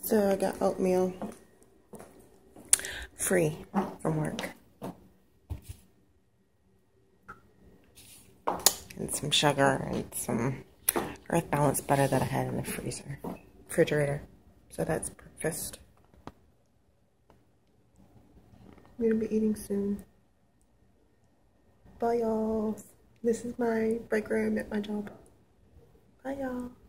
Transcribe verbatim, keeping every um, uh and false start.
So I got oatmeal free from work. And some sugar and some Earth Balance butter that I had in the freezer, refrigerator. So that's breakfast. I'm gonna be eating soon. Bye y'all. This is my break room at my job. Bye y'all.